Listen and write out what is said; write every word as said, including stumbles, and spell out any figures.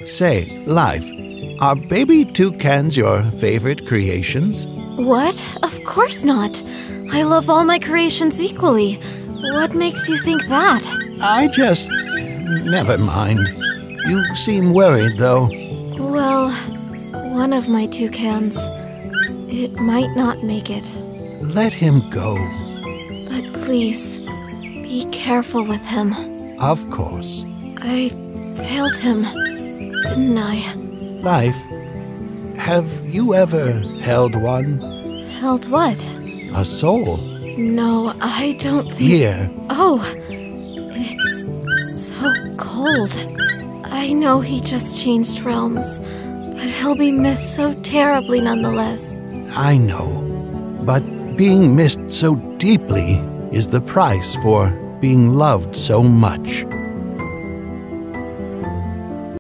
Say, Life, are baby toucans your favorite creations? What? Of course not. I love all my creations equally. What makes you think that? I just... never mind. You seem worried, though. Well, one of my toucans. It might not make it. Let him go. But please, be careful with him. Of course. I failed him, didn't I? Life, have you ever held one? Held what? A soul. No, I don't think... Here. Oh, it's so cold. I know he just changed realms, but he'll be missed so terribly nonetheless. I know, but being missed so deeply is the price for being loved so much.